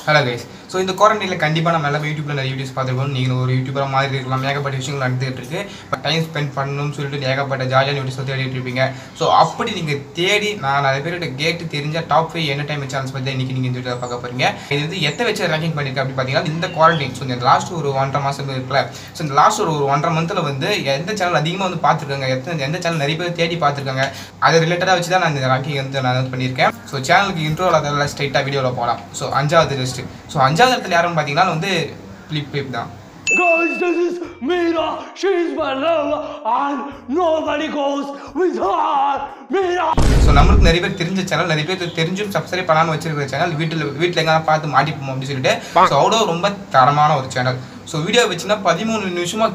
Hello guys. So இந்த குவாரண்டைன்ல கண்டிப்பா நம்ம எல்லாரும் YouTubeல நிறைய வீடியோஸ் பார்த்திருப்போம். நீங்க ஒரு யூடியூபரா மாதிரி இருக்கலாம். ஏகப்பட்ட விஷயங்கள் நடந்துட்டு இருக்கு. பட் டைம் ஸ்பெண்ட் பண்ணனும்னு சொல்லிட்டு ஏகப்பட்ட ஜாலியான வீடியோஸ் தேடிட்டு இருப்பீங்க. சோ அப்படி நீங்க தேடி நான் நிறைய பேர்கிட்ட கேட்டு தெரிஞ்ச டாப் 5 என்டர்டெயின்மென்ட் சேனல்ஸ் பத்தி இன்னைக்கு நீங்க இந்த வீடியோல பார்க்க போறீங்க. இது வந்து எதை வச்சு ரேங்கிங் பண்ணிருக்கு அப்படி பாத்தீங்கன்னா இந்த குவாரண்டைன் சோ இந்த லாஸ்ட் ஒரு 1.5 மாசம் இருக்குல. சோ இந்த லாஸ்ட் ஒரு 1.5 மந்த்ல வந்து எந்த சேனல் அதிகமா வந்து பார்த்திருக்காங்க, எந்த சேனல் நிறைய பேர் தேடி பார்த்திருக்காங்க. அது ரிலேட்டடா வச்சு தான் நான் இந்த ரேங்கிங் வந்து நான் பண்ணிருக்கேன். சோ சேனலுக்கு இன்ட்ரோல அதெல்லாம் ஸ்ட்ரைட்டா வீடியோல போலாம். சோ அஞ்சாவது லிஸ்ட். சோ அஞ்சாவது இடத்துல யாருன்னு பாத்தீங்கன்னா வந்து Flip தான். Guys, this is Meera. She's my lover and nobody goes with her. Meera. So நமக்கு நிறைய பேர் தெரிஞ்ச சேனல், நிறைய பேர் தெரிஞ்சும் சப்ஸ்கிரைப் பண்ணாம வச்சிருக்கிற சேனல், வீட்ல எங்க பார்த்து மாட்டிப்போம் அப்படி சொல்லிட்டு சோ அவ்வளோ ரொம்ப தரமான ஒரு சேனல். ஸோ வீடியோ வச்சுன்னா 13 நிமிஷமா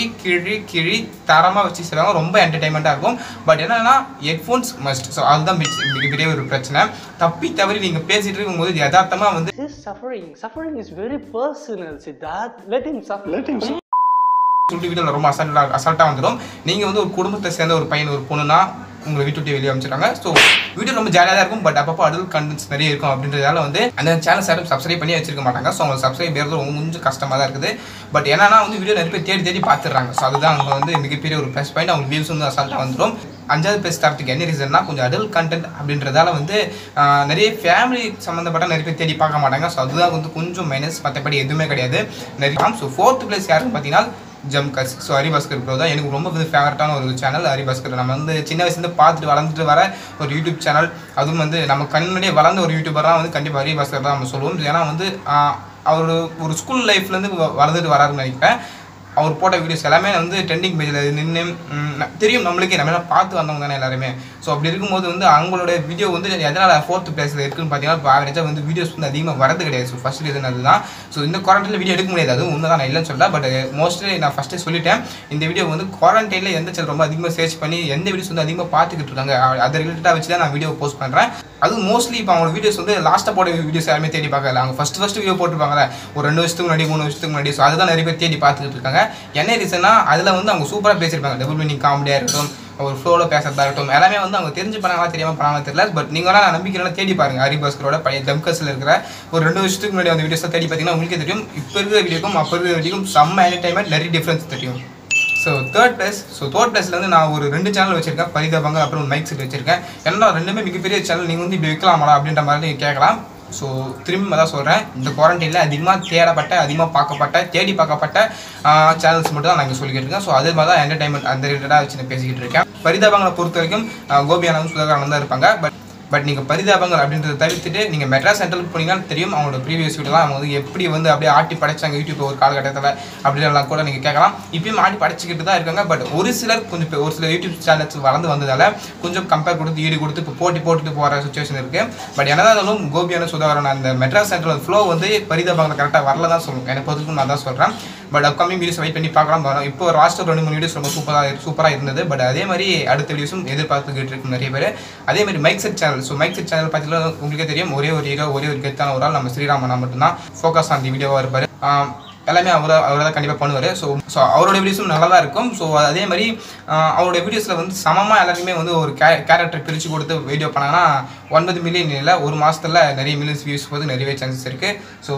கிழி தரமாக வச்சு செய்வாங்க. ரொம்ப என்டர்டைன்மெண்ட்டாக இருக்கும். பட் என்னன்னா ஹெட்ஃபோன்ஸ் மஸ்ட். ஸோ அதுதான் மிகப்பெரிய ஒரு பிரச்சனை. தப்பி தவறி நீங்கள் பேசிட்டு இருக்கும்போது யதார்த்தமாக வந்து Suffering is very personal, Siddharth. Let him suffer. சொல்லிட்டு வீடியோவில் ரொம்ப அசால்ட்டாக வந்துடும். நீங்கள் வந்து ஒரு குடும்பத்தை சேர்ந்த ஒரு பையன் ஒரு பொண்ணுனா உங்களை வீட்டு விட்டு வெளியே அமைச்சிருக்காங்க. ஸோ வீடியோ ரொம்ப ஜாலியாக தான் இருக்கும். பட் அப்பப்போ அடல்ட் கண்டென்ட்ஸ் நிறைய இருக்கும். அப்படின்றதால வந்து அந்த சேனல் யாரும் சப்ஸ்கிரைப் பண்ணி வச்சிருக்க மாட்டாங்க. ஸோ அவங்க சப்ஸ்கிரைப் பண்ணுறது கொஞ்சம் கஷ்டமாக தான் இருக்குது. பட் என்னன்னா வந்து வீடியோ நிறைய பேர் தேடி பார்த்துடுறாங்க. ஸோ அதுதான் அவங்க வந்து மிகப்பெரிய ஒரு ப்ளஸ் பாயிண்ட். அவங்க வியூஸ் வந்து அசால்ட்டாக வந்துடும். அஞ்சாவது ப்ளஸ் தரத்துக்கு என்ன ரீசன்னா கொஞ்சம் அடல்ட் கண்டென்ட் அப்படின்றதால வந்து நிறைய ஃபேமிலி சம்மந்தப்பட்ட நிறைய பேர் தேடி பார்க்க மாட்டாங்க. ஸோ அதுதான் வந்து கொஞ்சம் மைனஸ். மற்றபடி எதுவுமே கிடையாது நிறைய. ஸோ ஃபோர்த் பிளேஸ் யாருன்னு பார்த்தீங்கன்னா ஜம்கஸ். ஸோ ஹரிபாஸ்கர் ப்ரோ தான் எனக்கு ரொம்ப ஃபேவரட்டான ஒரு சேனல். ஹரிபாஸ்கர் நம்ம வந்து சின்ன வயசுலேருந்து பார்த்துட்டு வளர்ந்துட்டு வர ஒரு யூடியூப் சேனல். அதுவும் வந்து நம்ம கண்ணுடைய வளர்ந்த ஒரு யூடியூபராக வந்து கண்டிப்பாக ஹரிபாஸ்கர் தான் நம்ம சொல்லுவோம். ஏன்னா வந்து அவர் ஒரு ஸ்கூல் லைஃப்லேருந்து வளர்ந்துட்டு வராருன்னு நினைக்கிறேன். அவர் போட்ட வீடியோஸ் எல்லாமே வந்து ட்ரெண்டிங் பேஜில் நின்று தெரியும் நம்மளுக்கே நம்ம எல்லாம் பார்த்து வந்தவங்க தானே எல்லாருமே. ஸோ அப்படி இருக்கும்போது வந்து அவங்களோட வீடியோ வந்து எதனால் ஃபோர்த் பிளேஸில் இருக்குன்னு பார்த்தீங்கன்னா இப்போ ஆவரேஜாக வந்து வீடியோஸ் வந்து அதிகமாக வரது கிடையாது. ஸோ ஃபஸ்ட் ரீசன் அதுதான். ஸோ இந்த குவாரண்டைனில் வீடியோ எடுக்க முடியாது. அது உண்மை தான், நான் இல்லைன்னு சொல்ல. பட் மோஸ்ட்லி நான் ஃபஸ்ட்டே சொல்லிட்டேன் இந்த வீடியோ வந்து குவாரண்டைனில் எந்த சேனல் ரொம்ப அதிகமாக சர்ச் பண்ணி எந்த வீடியோஸ் வந்து அதிகமாக பார்த்துக்கிட்டு இருக்காங்க அதை ரிலேட்டடாக வச்சு தான் நான் வீடியோ போஸ்ட் பண்ணுறேன். அதுவும் மோஸ்ட்லி இப்போ அவங்க வீடியோஸ் வந்து லாஸ்ட்டாக போட வீடியோஸ் யாருமே தேடி பார்க்கல. அவங்க ஃபஸ்ட் வீடியோ போட்டுருப்பாங்களே ஒரு 2 வருஷத்துக்கு முன்னாடி 3 வருஷத்துக்கு முன்னாடி. ஸோ அதுதான் நிறைய பேர் தேடி பார்த்துக்கிட்டு இருக்காங்க. என்ன ரீசன்னா அதில் வந்து அவங்க சூப்பராக பேசியிருப்பாங்க. டபுள் மீனிங் காமெடியாக இருக்கட்டும், ஒரு ஃப்ளோவில் பேசுறதா இருக்கட்டும், எல்லாமே வந்து அவங்க தெரிஞ்சு பண்ணாங்களா தெரியாமல் பண்ணாமல் தெரியல. பட் நீங்கள் நான் நம்பிக்கையில தேடி பாருங்க. ஹரிபாஸ்கரோட பழைய ஜம்கஸில் இருக்கிற ஒரு 2 வருஷத்துக்கு முன்னாடி அந்த வீடியோஸை தேடி பார்த்தீங்கன்னா உங்களுக்கே தெரியும். இப்போ இருக்கிற வீடியோக்கும் அப்போ இருக்கிற வீடியோக்கும் செம்ம என்டர்டைன்மெண்ட் நிறைய டிஃப்ரென்ஸ் தெரியும். ஸோ தேர்ட் பிளேஸில் வந்து நான் ஒரு 2 சேனல் வச்சிருக்கேன். பரிதாபங்கள் அப்புறம் மைக் செட் வச்சிருக்கேன். ஏன்னா ரெண்டுமே மிகப்பெரிய சேனல். நீங்கள் வந்து இப்படி வைக்கலாமா அப்படின்ற மாதிரி நீங்கள் கேட்கலாம். ஸோ திரும்பி தான் சொல்கிறேன், இந்த குவாரண்டைனில் அதிகமாக அதிகமாக தேடி பார்க்கப்பட்ட சேனல்ஸ் மட்டும் தான் நான் இங்கே சொல்லிக்கிட்டு இருக்கேன். ஸோ அதே மாதிரி தான் என்டர்டைன்மெண்ட் அந்த ரிலேட்டடாக வச்சு நான் பேசிக்கிட்டு இருக்கேன். பரிதாபங்களை பொறுத்த வரைக்கும் கோபியானந்தும் சுதாகரனும் தான் இருப்பாங்க. பட் நீங்கள் பரிதாபங்கள் அப்படின்றத தவிர்த்துட்டு நீங்கள் மெட்ராஸ் சென்ட்ரலுக்கு போனீங்கன்னா தெரியும் அவங்களோட ப்ரீவியஸ் வீடியோலாம் அவங்க வந்து எப்படி வந்து அப்படியே ஆட்டி படைச்சாங்க யூடியூப் ஒரு காலகட்டத்தில் அப்படின்லாம் கூட நீங்கள் கேட்கலாம். இப்பயும் ஆட்டி படைச்சிக்கிட்டு தான் இருக்காங்க. பட் ஒரு சில யூடியூப் சேனல்ஸ் வளர்ந்து வந்ததால் கொஞ்சம் கம்பேர் கொடுத்து ஈடு கொடுத்து இப்போ போட்டுட்டு போகிற சுச்சுவேஷன் இருக்குது. பட் என்னதான் இருந்தாலும் கோபியான சுதாகரன் அந்த மெட்ராஸ் சென்ட்ரல் ஃப்ளோ வந்து பரிதாபங்களை கரெக்டாக வரல தான் சொல்லுவோம். எனக்கு பொறுத்துக்கும் நான் தான் சொல்கிறேன். பட் அப்கமிங் வீடியோஸ் வெயிட் பண்ணி பார்க்கலாம். இப்போ லாஸ்ட் 2-3 வீடியோஸ் ரொம்ப சூப்பராக இருந்தது. பட் அதே மாதிரி அடுத்த வீடியோஸும் எதிர்பார்த்துக்கிட்டு இருக்கும் நிறைய பேர். அதே மாதிரி mic set channel. So mic set channel பார்த்தீங்கன்னா உங்களுக்கே தெரியும் ஒரே ஒரு கெத்தான ஒரு ஆள் நம்ம ஸ்ரீராமனா மட்டும்தான் ஃபோக்கஸ் ஆன் தி வீடியோவாக இருப்பார். எல்லாமே அவரை தான் கண்டிப்பாக பண்ணுவார். ஸோ அவரோட வீடியோஸும் நல்லா தான் இருக்கும். ஸோ அதே மாதிரி அவரோட வீடியோஸில் வந்து சமமாக எல்லாருக்குமே வந்து ஒரு கேரக்டர் பிரித்து கொடுத்து வீடியோ பண்ணாங்கன்னா 9 மில்லியன் இல்லை ஒரு மாதத்தில் நிறைய மில்லியன்ஸ் வியூஸ் போது நிறையவே சான்சஸ் இருக்குது. So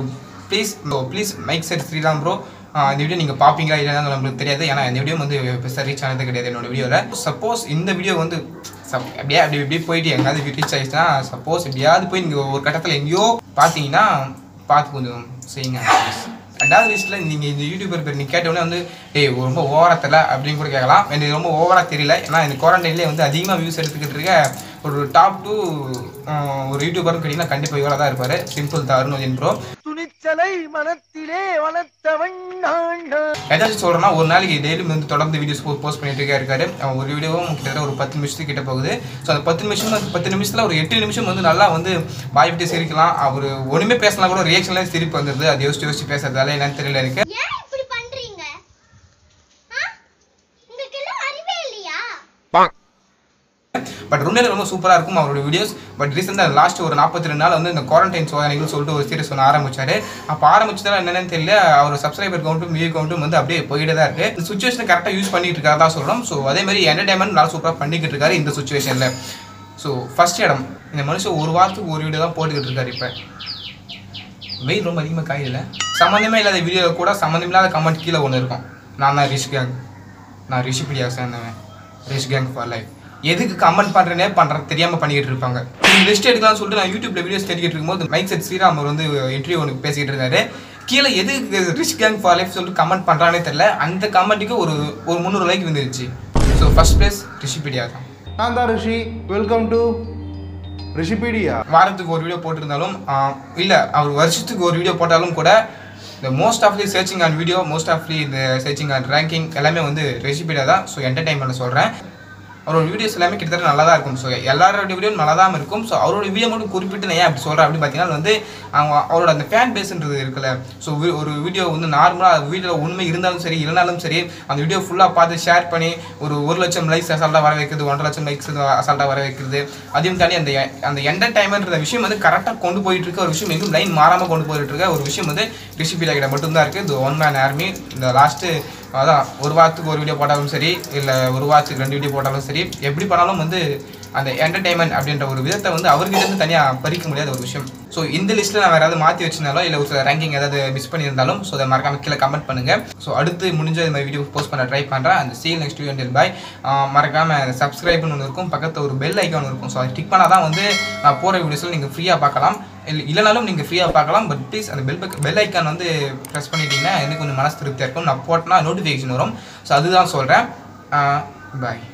please mic set Sriram bro இந்த வீடியோ நீங்கள் பார்ப்பீங்களா இல்லைன்னா நம்மளுக்கு தெரியாது. ஏன்னா இந்த வீடியோ வந்து பெருசாக ரீச் ஆனது கிடையாது என்னோட வீடியோவில். சப்போஸ் இந்த வீடியோ வந்து அப்படி போயிட்டு எங்கேயாவது ரீச் ஆகிடுச்சுன்னா சப்போஸ் எப்படியாவது போய் நீங்கள் ஒரு கட்டத்தில் எங்கேயோ பார்த்தீங்கன்னா பார்த்து கொஞ்சம் செய்யுங்க. ரெண்டாவது லிஸ்ட்டில் நீங்கள் இந்த யூடியூபர் பேர் நீங்கள் கேட்டோடனே வந்து ரொம்ப ஓவராக தெரியல அப்படின்னு கூட கேட்கலாம். எனக்கு ரொம்ப ஓவராக தெரியல. ஏன்னா இந்த குவாரண்டைன்லேயே வந்து அதிகமாக வியூஸ் எடுத்துக்கிட்டு இருக்க ஒரு டாப் 2 ஒரு யூடியூபர்னு கேட்டிங்கன்னா கண்டிப்பாக இவராக தான் இருப்பார். சிம்பிள் தான் அருண் ப்ரோ. ஏதாச்சும் சொல்கிறேன்னா ஒரு நாளைக்கு டெய்லியும் வந்து தொடர்ந்து வீடியோஸ் போஸ்ட் பண்ணிட்டு இருக்காரு. ஒரு வீடியோவும் கிட்டத்தட்ட ஒரு 10 நிமிஷத்துக்கு கிட்ட போகுது. ஸோ அந்த 10 நிமிஷத்தில் ஒரு 8 நிமிஷம் வந்து நல்லா வந்து வாய் விட்டு சிரிக்கலாம். அவர் ஒன்றுமே பேசலாம் கூட ரியாக்ஷன்லாம் சிரிப்பு வந்துடுது. அது யோசிச்சு பேசுறதால என்னன்னு தெரியல எனக்கு. பட் ரொம்ப சூப்பராக இருக்கும் அவரோட வீடியோஸ். பட் ரீசெண்டாக லாஸ்ட் ஒரு 42 நாள் வந்து இந்த குவாரண்டைன் சோதனைகள் சொல்லிட்டு ஒரு சீரிஸ் ஒன்று ஆரம்பிச்சாரு. அப்போ ஆரம்பிச்சதால என்னன்னு தெரியல அவர் சப்ஸ்கிரைபர் கவுண்ட்டும் வியூ கவுண்ட்டும் வந்து அப்படியே போயிட்டு தான் இருக்குது. இந்த சுச்சுவேஷனை கரெக்டாக யூஸ் பண்ணிட்டு இருக்காரு தான் சொல்லணும். ஸோ அதே மாதிரி என்டர்டைன்மெண்ட் நல்லா சூப்பராக பண்ணிக்கிட்டு இருக்காரு இந்த சுச்சுவேஷனில். ஸோ ஃபர்ஸ்ட் இடம் இந்த மனுஷன் ஒரு வாரத்துக்கு ஒரு வீடியோ தான் போட்டுக்கிட்டு இருக்காரு. இப்போ வெயில் ரொம்ப அதிகமாக காயில சம்மந்தமே இல்லாத வீடியோவில் கூட சம்மந்தம் இல்லாத கமெண்ட் கீழே ஒன்று இருக்கும். நான் தான் ரிஷ் கேங், நான் ரிஷிபீடியா சேர்ந்தவன், ரிஷ் கேங் ஃபார் லைஃப். எதுக்கு கமெண்ட் பண்ணுறேனே தெரியாமல் பண்ணிக்கிட்டு இருப்பாங்க. லிஸ்ட் எடுக்கலாம்னு சொல்லிட்டு நான் யூடியூப்ல வீடியோஸ் தேடிக்கிட்டு இருக்கும்போது மைக் செட் ஸ்ரீராம் அவர் வந்து இன்டர்வியூ ஒன்று பேசிக்கிட்டு இருந்தாரு. கீழே எதுக்கு ரிஷ் கேங் ஃபார் லைஃப் சொல்லிட்டு கமெண்ட் பண்ணுறானே தெரியல. அந்த கமெண்ட்டுக்கு ஒரு 300 லைக் வந்துருச்சு. ஸோ ஃபர்ஸ்ட் பிளேஸ் ரிஷிபீடியா தான். நான் தான் ரிஷி. Welcome to Rishipedia. வாரத்துக்கு ஒரு வீடியோ போட்டிருந்தாலும் இல்லை அவர் வருஷத்துக்கு ஒரு வீடியோ போட்டாலும் கூட இந்த most awfully searching on video, most awfully இந்த சர்ச்சிங் ஆன் ரேங்கிங் எல்லாமே வந்து ரிஷிபீடியா தான். ஸோ என்டர்டைன்மெண்ட்டில் சொல்கிறேன். அவரோட வீடியோஸ் எல்லாமே கிட்டத்தட்ட நல்லா தான் இருக்கும். ஸோ எல்லாரோட வீடியோ நல்லா தான் இருக்கும். ஸோ அவரோட வீடியோ மட்டும் குறிப்பிட்டு நான் ஏன் அப்படி சொல்கிறேன் அப்படின்னு பார்த்தீங்கன்னா வந்து அவரோட அந்த ஃபேன் பேஸ்ன்றது இருக்குல்ல. ஸோ ஒரு வீடியோ வந்து நார்மலாக வீடியோவில் உண்மை இருந்தாலும் சரி இல்லைனாலும் சரி அந்த வீடியோ ஃபுல்லாக பார்த்து ஷேர் பண்ணி ஒரு 1 லட்சம் லைக்ஸ் அசால்ட்டாக வர வைக்கிறது, 1.5 லட்சம் லைக்ஸ் அசால்ட்டாக வர வைக்கிறது. அதையும் தாண்டி அந்த என்டர்டைன்மெண்ட்ன்ற விஷயம் வந்து கரெக்டாக கொண்டு போயிட்டு இருக்க ஒரு விஷயம், எங்கும் லைன் மாறாமல் கொண்டு போயிட்டு இருக்க ஒரு விஷயம் வந்து ரிஷிபீடியா கிட்ட மட்டும்தான் இருக்குது. இந்த ஒன் மேன் ஆர்மி. இந்த லாஸ்ட்டு அதான் ஒரு வாரத்துக்கு ஒரு வீடியோ போட்டாலும் சரி இல்லை ஒரு வாரத்துக்கு 2 வீடியோ போட்டாலும் சரி, எப்படி பண்ணாலும் வந்து அந்த என்டர்டைன்மெண்ட் அப்படின்ற ஒரு விதத்தை வந்து அவர்கிட்ட தனியாக பறிக்க முடியாத ஒரு விஷயம். ஸோ இந்த லிஸ்ட்டில் நான் வேறு ஏதாவது மாற்றி வச்சிருந்தாலும் இல்லை ஒரு சில ரேங்கிங் ஏதாவது மிஸ் பண்ணியிருந்தாலும் ஸோ அதை மறக்காம கீழே கமெண்ட் பண்ணுங்கள். ஸோ அடுத்து முடிஞ்ச இந்த மாதிரி வீடியோ போஸ்ட் பண்ண ட்ரை பண்ணுறேன். அந்த see you next video until bye. மறக்காமல் சப்ஸ்கிரைப்னு ஒன்று இருக்கும், பக்கத்தில் ஒரு பெல் ஐக்கான் இருக்கும். ஸோ அதை டிக் பண்ணால் தான் வந்து நான் போகிற வீடியோஸில் நீங்கள் ஃப்ரீயாக பார்க்கலாம். இல்லைனாலும் நீங்கள் ஃப்ரீயாக பார்க்கலாம். பட் ப்ளீஸ் அந்த பெல் ஐக்கான் வந்து ப்ரெஸ் பண்ணிட்டீங்கன்னா எனக்கு கொஞ்சம் மனசு திருப்தியாக இருக்கும். நான் போட்டேன்னா நோட்டிஃபிகேஷன் வரும். ஸோ அதுதான் சொல்கிறேன். பாய்.